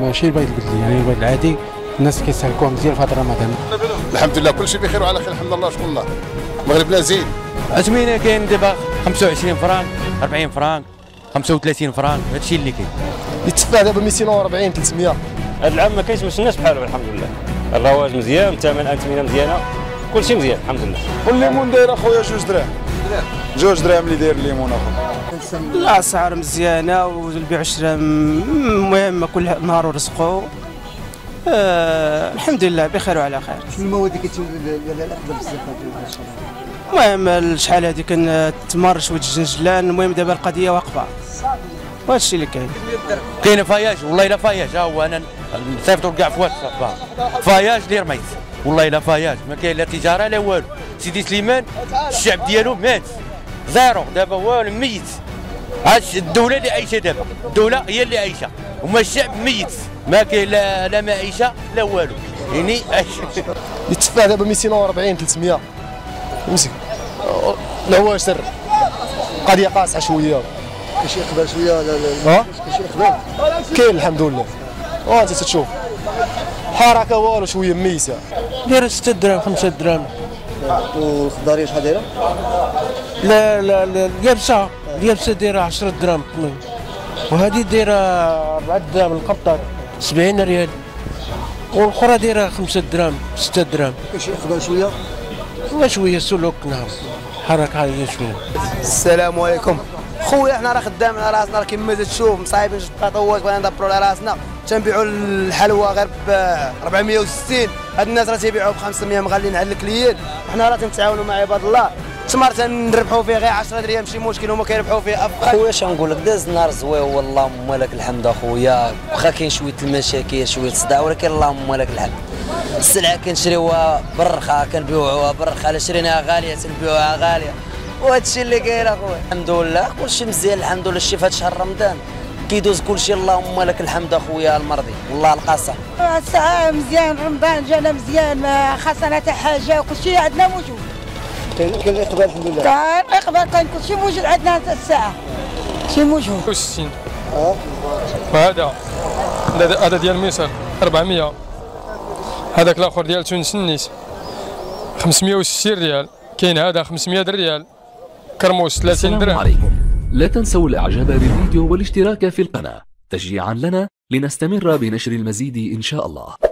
ماشي البيض البدلي، يعني البيض العادي الناس كيستهلكوه مزيان في هذا رمضان. الحمد لله كل شيء بخير وعلى خير، الحمد لله، شكر الله. مغربنا زين. اثمنه كاين دابا 25 فرانك، 40 فرانك، 35 فرانك، هذا الشيء اللي كاين. يتفاح دابا 240 300. هذا العام ما كاينش باش الناس بحاله الحمد لله. الرواج مزيان، الثمن الاثمنه مزيانه، كل شيء مزيان الحمد لله. والليمون داير اخويا 2 دراهم. 2 دراهم اللي داير الليمون اخويا. الاسعار مزيانه والبيع والشراء المهم كل نهار ورزقه. الحمد لله بخير وعلى خير. شنو المواد اللي كتولي الاخضر بزاف؟ المهم شحال هذه كان التمر شويه الجنجلان، المهم دابا القضيه واقفه. وهذا الشيء اللي كاين. كاين فياج، والله الا فياج، ها هو انا صيفطوا كاع في واتساب فياج اللي رميت، والله الا فياج، ما كاين لا تجاره لا والو. سيدي سليمان الشعب ديالو مات زيرو، دابا والو ميت. هاد الدوله اللي عايشه دابا، الدوله هي اللي عايشه، وما الشعب ميت، ما كاين لا معيشه لا والو، يعني يتفاح دابا 240 300. مسك لا هو سر قضيه قاصحه شويه. كاين شي اقبال شويه كاين شي اقبال؟ كاين الحمد لله. انت تشوف حركه والو شويه ميسه. دايره 6 دراهم 5 دراهم. والخضاريه شحال دايره؟ لا اليابسه دايره 10 دراهم، وهذه دايره 4 دراهم القبطه 70 ريال، والاخرى دايره 5 دراهم 6 دراهم. كاين شي اقبال شويه؟ والله شويه سلوك، نعم حركه هذه شويه. السلام عليكم خويا، حنا راه خدامين على راسنا، راه كيما تشوف مصايبين جوج التطوات بغينا ندبروا على راسنا. تنبيعوا الحلوى غير ب 460، هاد الناس راه تيبيعوا ب 500 مغالين على الكليين، وحنا راه تنتعاونوا مع عباد الله. التمر تنربحوا فيه غير 10 درهم ماشي مشكل، هما كيربحوا فيه افضل. خويا اش نقول لك، داز نهار زوين والله لك الحمد اخويا، واخا كاين شويه المشاكل شويه الصداع، ولكن اللهم لك الحمد. السلعه كنشريوها بالرخا كنبيعوها بالرخا، الا شريناها غاليه تنبيعوها غاليه، وهذا الشيء اللي كاين اخويا. الحمد لله كلشي مزيان الحمد لله. شتي في هذا شهر رمضان كيدوز كلشي، اللهم لك الحمد اخويا المرضي، والله القاسه. الساعه مزيان، رمضان جانا مزيان، ما خاصنا حتى حاجه، وكلشي عندنا موجود. كاين الاقبال الحمد لله. كاين الاقبال، كاين كلشي موجود عندنا الساعه، شي موجود. 60 وهذا ديال ميسر 400، هذاك الاخر ديال تونس النيس 560 ريال، كاين هذا 500 ريال، كرموس 30 درهم. عليكم، لا تنسوا الاعجاب بالفيديو والاشتراك في القناة تشجيعا لنا لنستمر بنشر المزيد ان شاء الله.